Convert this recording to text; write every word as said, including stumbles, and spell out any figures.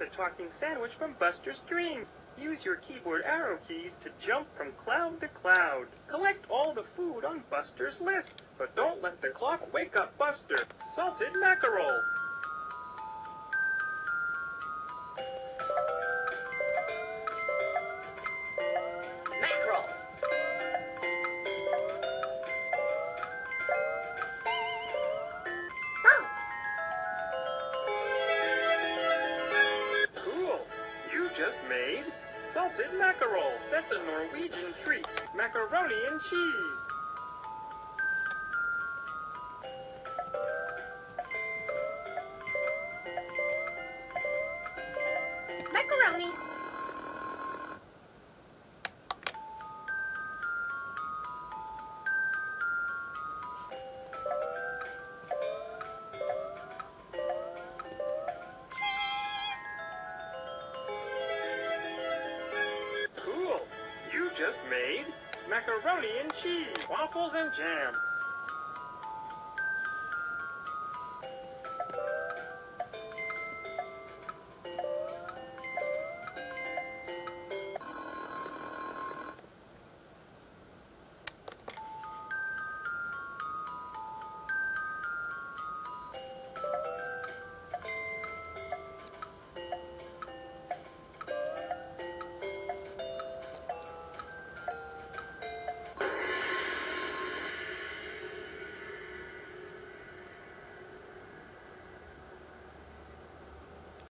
the talking sandwich from Buster's Dreams. Use your keyboard arrow keys to jump from cloud to cloud. Collect all the food on Buster's list, but don't let the clock wake up Buster. Salted mackerel. Mackerel. Oh. Cool. You just made salted mackerel. That's a Norwegian treat. Macaroni and cheese. Macaroni. Cool. You just made macaroni and cheese, waffles and jam.